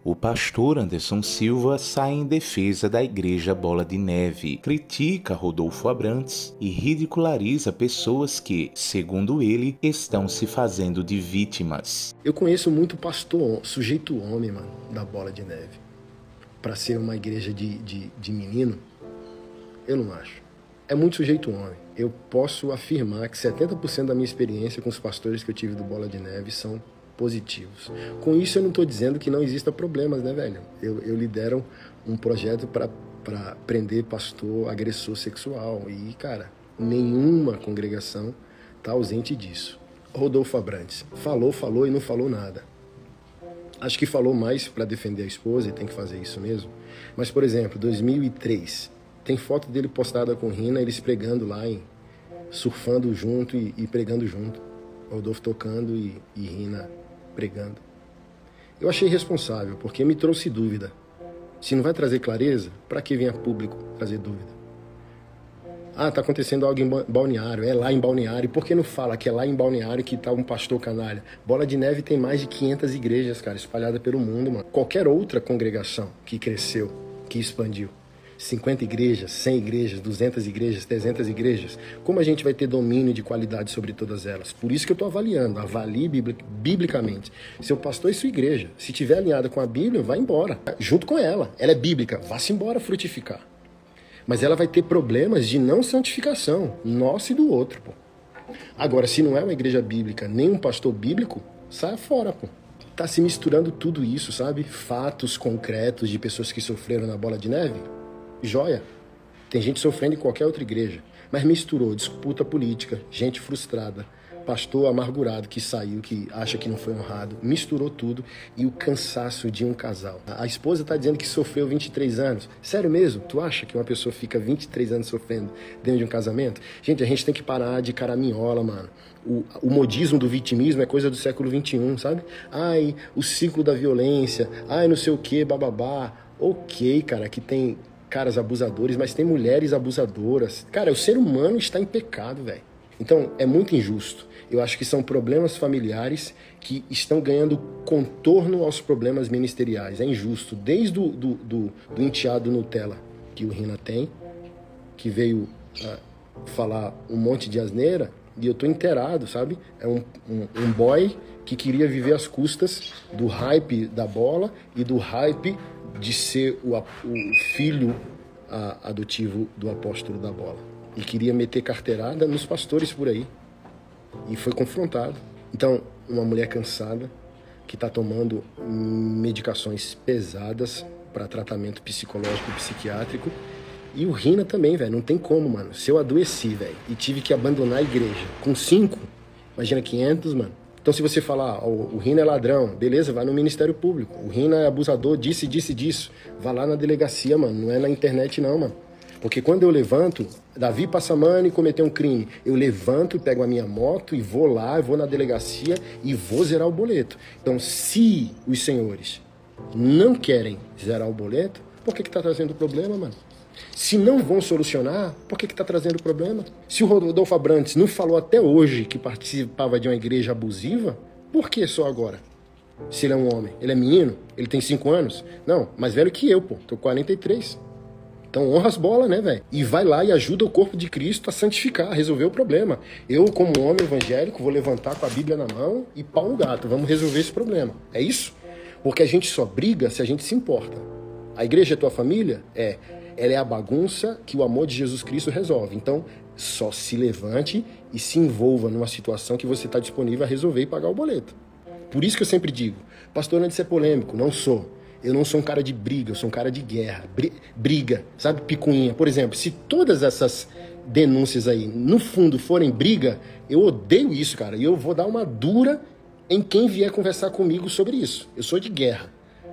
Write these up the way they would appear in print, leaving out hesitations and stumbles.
O pastor Anderson Silva sai em defesa da Igreja Bola de Neve, critica Rodolfo Abrantes e ridiculariza pessoas que, segundo ele, estão se fazendo de vítimas. Eu conheço muito pastor, sujeito homem, mano, da Bola de Neve. Pra ser uma igreja de menino, eu não acho. É muito sujeito homem. Eu posso afirmar que 70% da minha experiência com os pastores que eu tive do Bola de Neve são positivos. Com isso eu não estou dizendo que não existam problemas, né, velho? Eu lidero um projeto para prender pastor agressor sexual e, cara, nenhuma congregação está ausente disso. Rodolfo Abrantes falou e não falou nada. Acho que falou mais para defender a esposa e tem que fazer isso mesmo. Mas, por exemplo, 2003, tem foto dele postada com Rina, eles pregando lá, surfando junto e pregando junto. Rodolfo tocando e Rina pregando. Eu achei irresponsável, porque me trouxe dúvida. Se não vai trazer clareza, para que vir a público trazer dúvida? Ah, tá acontecendo algo em Balneário, é lá em Balneário. Por que não fala que é lá em Balneário que tá um pastor canalha? Bola de Neve tem mais de 500 igrejas, cara, espalhadas pelo mundo, mano. Qualquer outra congregação que cresceu, que expandiu, 50 igrejas, 100 igrejas, 200 igrejas, 300 igrejas. Como a gente vai ter domínio de qualidade sobre todas elas? Por isso que eu estou avaliando. Avalie biblicamente. Seu pastor e sua igreja. Se estiver alinhada com a Bíblia, vá embora. Junto com ela. Ela é bíblica. Vá-se embora frutificar. Mas ela vai ter problemas de não santificação. Nosso e do outro, pô. Agora, se não é uma igreja bíblica, nem um pastor bíblico, saia fora, pô. Tá se misturando tudo isso, sabe? Fatos concretos de pessoas que sofreram na Bola de Neve. Joia. Tem gente sofrendo em qualquer outra igreja. Mas misturou disputa política, gente frustrada, pastor amargurado que saiu, que acha que não foi honrado. Misturou tudo e o cansaço de um casal. A esposa está dizendo que sofreu 23 anos. Sério mesmo? Tu acha que uma pessoa fica 23 anos sofrendo dentro de um casamento? Gente, a gente tem que parar de caraminhola, mano. O modismo do vitimismo é coisa do século XXI, sabe? Ai, o ciclo da violência. Ai, não sei o que, bababá. Ok, cara, que tem caras abusadores, mas tem mulheres abusadoras. Cara, o ser humano está em pecado, velho. Então, é muito injusto. Eu acho que são problemas familiares que estão ganhando contorno aos problemas ministeriais. É injusto. Desde do enteado Nutella que o Rina tem, que veio falar um monte de asneira, e eu tô inteirado, sabe? É um boy que queria viver às custas do hype da bola e do hype de ser o filho adotivo do apóstolo da bola. E queria meter carteirada nos pastores por aí. E foi confrontado. Então, uma mulher cansada, que está tomando medicações pesadas para tratamento psicológico e psiquiátrico. E o Rina também, velho. Não tem como, mano. Se eu adoeci, velho, e tive que abandonar a igreja com 5, imagina 500, mano. Então, se você falar, o Rina é ladrão, beleza, vai no Ministério Público. O Rina é abusador, disso. Vai lá na delegacia, mano. Não é na internet, não, mano. Porque quando eu levanto, Davi Passamani cometeu um crime. Eu levanto, pego a minha moto e vou lá, eu vou na delegacia e vou zerar o boleto. Então, se os senhores não querem zerar o boleto, por que tá trazendo problema, mano? Se não vão solucionar, por que tá trazendo problema? Se o Rodolfo Abrantes não falou até hoje que participava de uma igreja abusiva, por que só agora? Se ele é um homem, ele é menino, ele tem 5 anos. Não, mais velho que eu, pô, tô 43. Então honra as bolas, né, velho? E vai lá e ajuda o corpo de Cristo a santificar, a resolver o problema. Eu, como homem evangélico, vou levantar com a Bíblia na mão e pau no gato. Vamos resolver esse problema. É isso? Porque a gente só briga se a gente se importa. A igreja é tua família? É. Ela é a bagunça que o amor de Jesus Cristo resolve. Então, só se levante e se envolva numa situação que você está disponível a resolver e pagar o boleto. Por isso que eu sempre digo, pastor, antes de ser polêmico, não sou. Eu não sou um cara de briga, eu sou um cara de guerra. Briga, sabe, picuinha. Por exemplo, se todas essas denúncias aí, no fundo, forem briga, eu odeio isso, cara. E eu vou dar uma dura em quem vier conversar comigo sobre isso. Eu sou de guerra.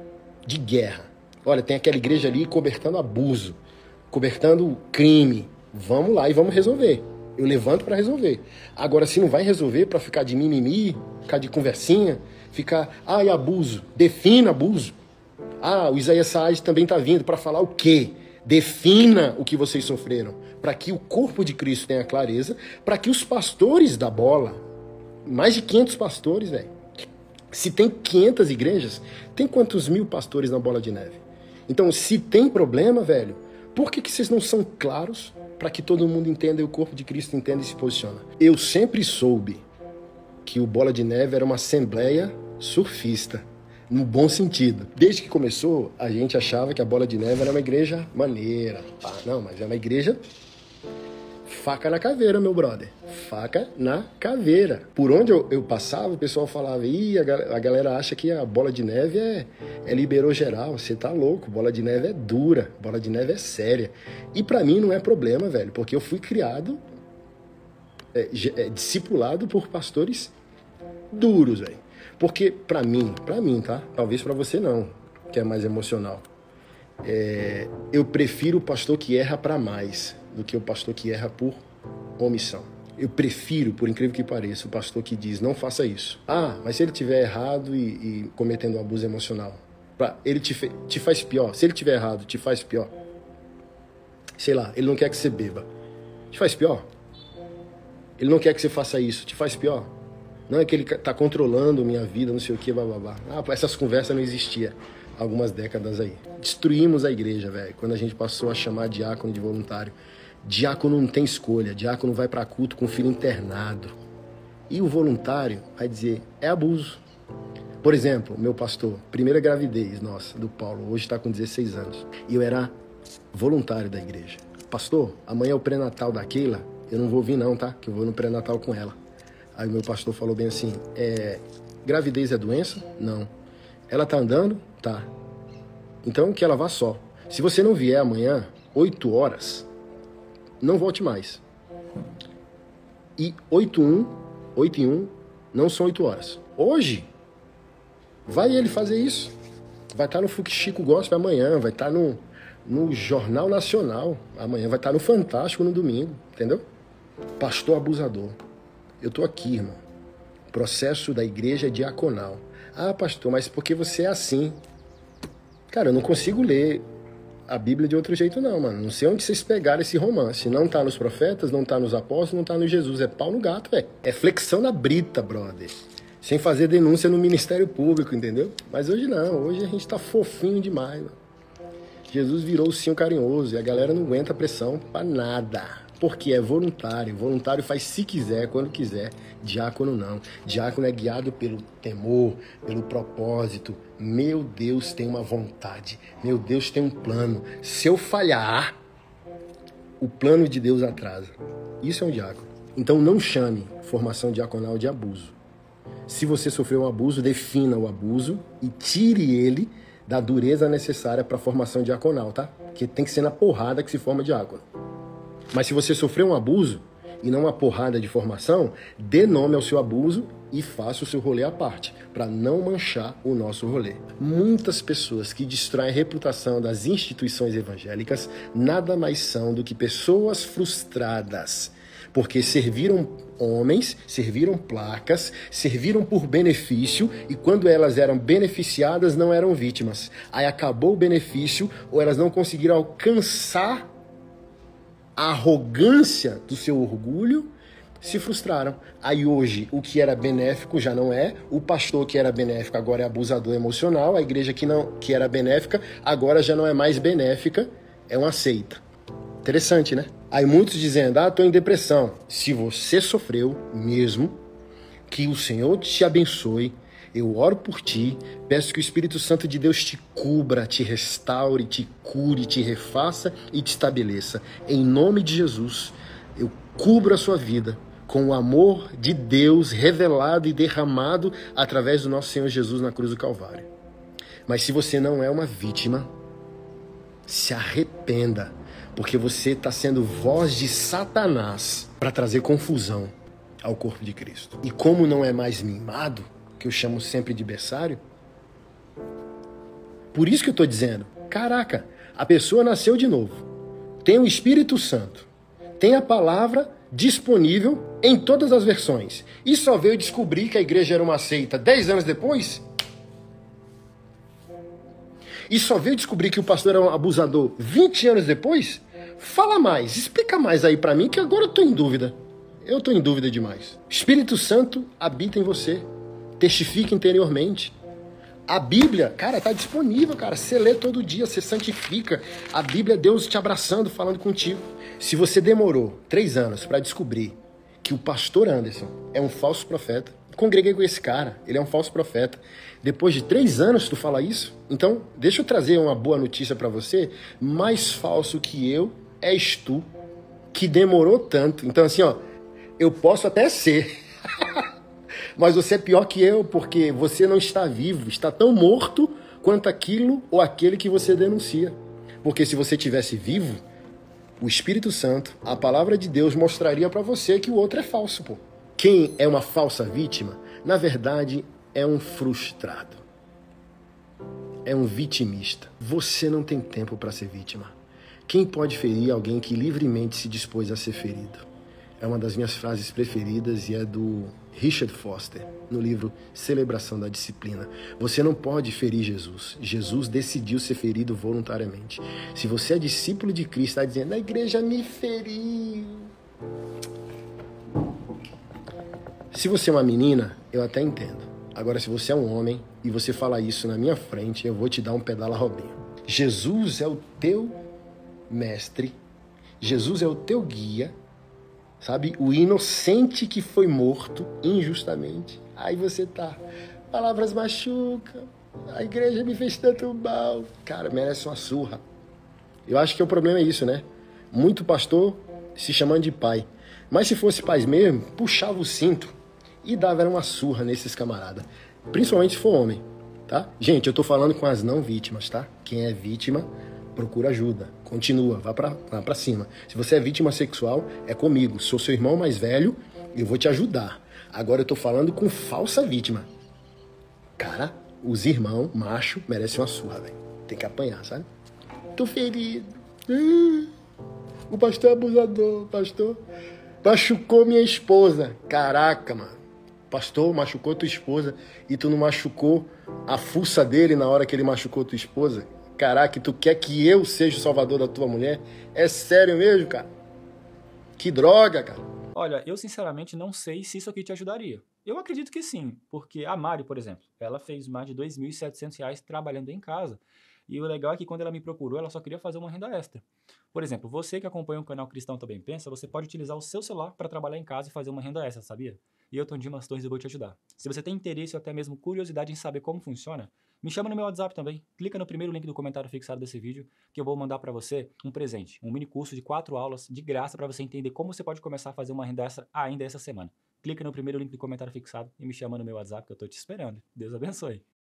De guerra. Olha, tem aquela igreja ali cobertando abuso, cobertando crime. Vamos lá e vamos resolver. Eu levanto para resolver. Agora, se não vai resolver para ficar de mimimi, ficar de conversinha, ficar, ai, abuso, defina abuso. Ah, o Isaías Saad também está vindo para falar o quê? Defina o que vocês sofreram, para que o corpo de Cristo tenha clareza, para que os pastores da bola, mais de 500 pastores, velho, Se tem 500 igrejas, tem quantos mil pastores na Bola de Neve? Então, se tem problema, velho, por que vocês não são claros para que todo mundo entenda e o corpo de Cristo entenda e se posiciona? Eu sempre soube que o Bola de Neve era uma assembleia surfista, no bom sentido. Desde que começou, a gente achava que a Bola de Neve era uma igreja maneira. Não, mas é uma igreja faca na caveira, meu brother. Faca na caveira. Por onde eu passava, o pessoal falava, a galera acha que a Bola de Neve é liberou geral. Você tá louco, Bola de Neve é dura, Bola de Neve é séria. E pra mim não é problema, velho, porque eu fui criado, discipulado por pastores duros, velho. Porque pra mim, tá? Talvez pra você não, que é mais emocional. Eu prefiro o pastor que erra pra mais do que o pastor que erra por omissão. Eu prefiro, por incrível que pareça, o pastor que diz, não faça isso. Mas se ele tiver errado e cometendo um abuso emocional, ele te faz pior. Se ele tiver errado, te faz pior. Sei lá, ele não quer que você beba. Te faz pior. Ele não quer que você faça isso. Te faz pior. Não é que ele tá controlando minha vida, não sei o que, bababá. Essas conversas não existiam há algumas décadas aí. Destruímos a igreja, velho, quando a gente passou a chamar diácono de voluntário. Diácono não tem escolha, diácono vai para culto com filho internado. E o voluntário vai dizer, é abuso. Por exemplo, meu pastor, primeira gravidez nossa, do Paulo, hoje está com 16 anos. E eu era voluntário da igreja. Pastor, amanhã é o pré-natal da Keila, eu não vou vir não, tá? Que eu vou no pré-natal com ela. Aí o meu pastor falou bem assim, gravidez é doença? Não. Ela tá andando? Tá. Então que ela vá só. Se você não vier amanhã, 8 horas... não volte mais. E 8 e 1 não são 8 horas. Hoje, vai ele fazer isso. Vai estar no Fuxico Gospel amanhã, vai estar no Jornal Nacional amanhã, vai estar no Fantástico no domingo, entendeu? Pastor abusador. Eu tô aqui, irmão. O processo da igreja é diaconal. Pastor, mas por que você é assim? Cara, eu não consigo ler a Bíblia de outro jeito não, mano. Não sei onde vocês pegaram esse romance. Não tá nos profetas, não tá nos apóstolos, não tá no Jesus. É pau no gato, velho. É flexão na brita, brother. Sem fazer denúncia no Ministério Público, entendeu? Mas hoje não. Hoje a gente tá fofinho demais, mano. Jesus virou o sim carinhoso e a galera não aguenta pressão pra nada. Porque é voluntário. Voluntário faz se quiser, quando quiser. Diácono não. Diácono é guiado pelo temor, pelo propósito. Meu Deus tem uma vontade. Meu Deus tem um plano. Se eu falhar, o plano de Deus atrasa. Isso é um diácono. Então não chame formação diaconal de abuso. Se você sofreu um abuso, defina o abuso e tire ele da dureza necessária para a formação diaconal, tá? Porque tem que ser na porrada que se forma diácono. Mas se você sofreu um abuso e não uma porrada de formação, dê nome ao seu abuso e faça o seu rolê à parte, para não manchar o nosso rolê. Muitas pessoas que destroem a reputação das instituições evangélicas nada mais são do que pessoas frustradas, porque serviram homens, serviram placas, serviram por benefício e quando elas eram beneficiadas não eram vítimas. Aí acabou o benefício ou elas não conseguiram alcançar a arrogância do seu orgulho, se frustraram. Aí hoje o que era benéfico já não é, o pastor que era benéfico agora é abusador emocional, a igreja que era benéfica agora já não é mais benéfica, é uma seita. Interessante, né? Aí muitos dizendo, tô em depressão. Se você sofreu mesmo, que o Senhor te abençoe, eu oro por ti, peço que o Espírito Santo de Deus te cubra, te restaure, te cure, te refaça e te estabeleça. Em nome de Jesus, eu cubro a sua vida com o amor de Deus revelado e derramado através do nosso Senhor Jesus na cruz do Calvário. Mas se você não é uma vítima, se arrependa, porque você está sendo voz de Satanás para trazer confusão ao corpo de Cristo. E como não é mais mimado, que eu chamo sempre de berçário, por isso que eu estou dizendo, caraca, a pessoa nasceu de novo, tem o Espírito Santo, tem a palavra disponível em todas as versões, e só veio descobrir que a igreja era uma seita 10 anos depois? E só veio descobrir que o pastor era um abusador 20 anos depois? Fala mais, explica mais aí para mim, que agora eu estou em dúvida. Eu estou em dúvida demais. Espírito Santo habita em você. testifique interiormente. A Bíblia, cara, tá disponível, cara. Você lê todo dia, você santifica. A Bíblia é Deus te abraçando, falando contigo. Se você demorou 3 anos para descobrir que o pastor Anderson é um falso profeta, congreguei com esse cara, ele é um falso profeta. Depois de 3 anos tu fala isso? Então, deixa eu trazer uma boa notícia para você. Mais falso que eu és tu, que demorou tanto. Então, assim, ó, eu posso até ser, mas você é pior que eu, porque você não está vivo, está tão morto quanto aquilo ou aquele que você denuncia. Porque se você estivesse vivo, o Espírito Santo, a palavra de Deus mostraria para você que o outro é falso, pô. Quem é uma falsa vítima, na verdade, é um frustrado. É um vitimista. Você não tem tempo para ser vítima. Quem pode ferir alguém que livremente se dispôs a ser ferido? É uma das minhas frases preferidas e é do Richard Foster, no livro Celebração da Disciplina. Você não pode ferir Jesus. Jesus decidiu ser ferido voluntariamente. Se você é discípulo de Cristo, está dizendo, a igreja me feriu. Se você é uma menina, eu até entendo. Agora, se você é um homem e você fala isso na minha frente, eu vou te dar um pedala Robinho. Jesus é o teu mestre. Jesus é o teu guia. Sabe? O inocente que foi morto injustamente. Aí você tá. Palavras machucam. A igreja me fez tanto mal. Cara, merece uma surra. Eu acho que o problema é isso, né? Muito pastor se chamando de pai. Mas se fosse pais mesmo, puxava o cinto e dava uma surra nesses camaradas. Principalmente se for homem, tá? Gente, eu tô falando com as não vítimas, tá? Quem é vítima, procura ajuda. Continua, vá pra cima. Se você é vítima sexual, é comigo. Sou seu irmão mais velho, eu vou te ajudar. Agora eu tô falando com falsa vítima. Cara, os irmãos, macho, merecem uma surra, velho. Tem que apanhar, sabe? Tô ferido. O pastor é abusador, pastor. Machucou minha esposa. Caraca, mano. Pastor machucou tua esposa e tu não machucou a fuça dele na hora que ele machucou tua esposa? Caraca, tu quer que eu seja o salvador da tua mulher? É sério mesmo, cara? Que droga, cara. Olha, eu sinceramente não sei se isso aqui te ajudaria. Eu acredito que sim, porque a Mari, por exemplo, ela fez mais de R$ 2.700 trabalhando em casa. E o legal é que quando ela me procurou, ela só queria fazer uma renda extra. Por exemplo, você que acompanha o canal Cristão Também Pensa, você pode utilizar o seu celular para trabalhar em casa e fazer uma renda extra, sabia? E eu, Tom Dimas Torres, eu vou te ajudar. Se você tem interesse ou até mesmo curiosidade em saber como funciona, me chama no meu WhatsApp também. Clica no primeiro link do comentário fixado desse vídeo que eu vou mandar para você um presente, um mini curso de 4 aulas de graça para você entender como você pode começar a fazer uma renda extra ainda essa semana. Clica no primeiro link do comentário fixado e me chama no meu WhatsApp que eu tô te esperando. Deus abençoe.